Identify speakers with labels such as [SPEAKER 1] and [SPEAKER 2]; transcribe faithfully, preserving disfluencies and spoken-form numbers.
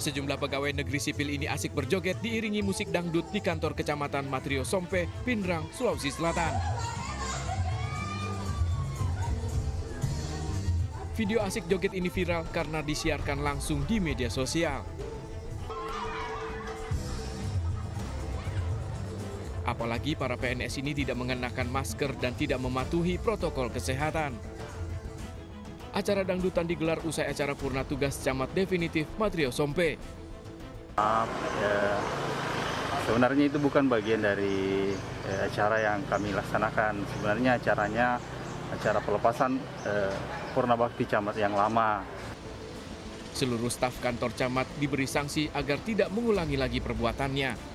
[SPEAKER 1] Sejumlah pegawai negeri sipil ini asik berjoget diiringi musik dangdut di kantor Kecamatan Matrio Sompe, Pindrang, Sulawesi Selatan. Video asik joget ini viral karena disiarkan langsung di media sosial. Apalagi para P N S ini tidak mengenakan masker dan tidak mematuhi protokol kesehatan. Acara dangdutan digelar usai acara purna tugas camat definitif Matrio Sompe.
[SPEAKER 2] Maaf, ya, sebenarnya itu bukan bagian dari ya, acara yang kami laksanakan. Sebenarnya acaranya acara pelepasan eh, purna bakti camat yang lama.
[SPEAKER 1] Seluruh staf kantor camat diberi sanksi agar tidak mengulangi lagi perbuatannya.